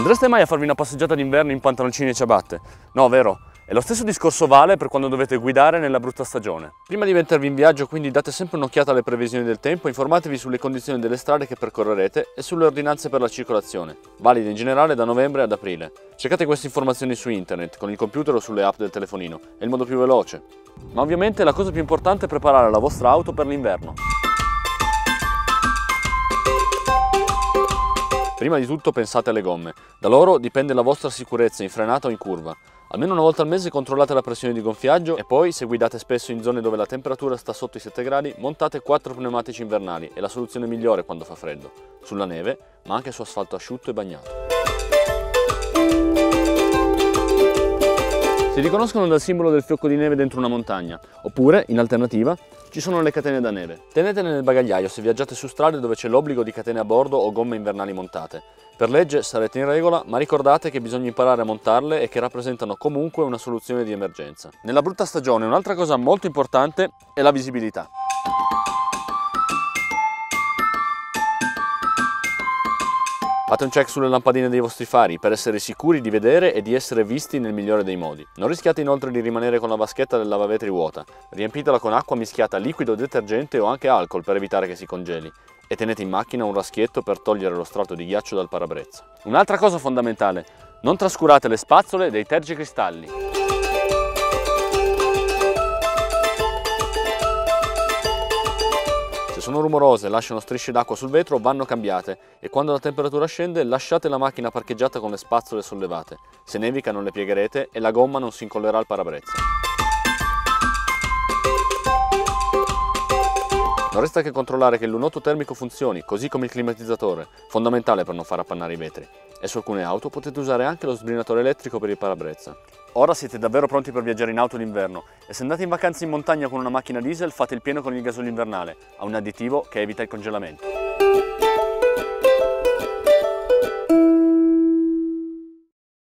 Andreste mai a farvi una passeggiata d'inverno in pantaloncini e ciabatte? No, vero? E lo stesso discorso vale per quando dovete guidare nella brutta stagione. Prima di mettervi in viaggio, quindi, date sempre un'occhiata alle previsioni del tempo, informatevi sulle condizioni delle strade che percorrerete e sulle ordinanze per la circolazione, valide in generale da novembre ad aprile. Cercate queste informazioni su internet, con il computer o sulle app del telefonino, è il modo più veloce. Ma ovviamente la cosa più importante è preparare la vostra auto per l'inverno. Prima di tutto pensate alle gomme, da loro dipende la vostra sicurezza in frenata o in curva. Almeno una volta al mese controllate la pressione di gonfiaggio e poi, se guidate spesso in zone dove la temperatura sta sotto i 7 gradi, montate 4 pneumatici invernali, è la soluzione migliore quando fa freddo, sulla neve, ma anche su asfalto asciutto e bagnato. Si riconoscono dal simbolo del fiocco di neve dentro una montagna, oppure, in alternativa, ci sono le catene da neve. Tenetele nel bagagliaio se viaggiate su strade dove c'è l'obbligo di catene a bordo o gomme invernali montate. Per legge sarete in regola, ma ricordate che bisogna imparare a montarle e che rappresentano comunque una soluzione di emergenza. Nella brutta stagione un'altra cosa molto importante è la visibilità. Fate un check sulle lampadine dei vostri fari per essere sicuri di vedere e di essere visti nel migliore dei modi. Non rischiate inoltre di rimanere con la vaschetta del lavavetri vuota. Riempitela con acqua mischiata a liquido, detergente o anche alcol per evitare che si congeli. E tenete in macchina un raschietto per togliere lo strato di ghiaccio dal parabrezza. Un'altra cosa fondamentale: non trascurate le spazzole dei tergicristalli. Se sono rumorose e lasciano strisce d'acqua sul vetro, vanno cambiate e quando la temperatura scende lasciate la macchina parcheggiata con le spazzole sollevate. Se nevica non le piegherete e la gomma non si incollerà al parabrezza. Non resta che controllare che il lunotto termico funzioni, così come il climatizzatore, fondamentale per non far appannare i vetri. E su alcune auto potete usare anche lo sbrinatore elettrico per il parabrezza. Ora siete davvero pronti per viaggiare in auto d'inverno e se andate in vacanza in montagna con una macchina diesel fate il pieno con il gasolio invernale, ha un additivo che evita il congelamento.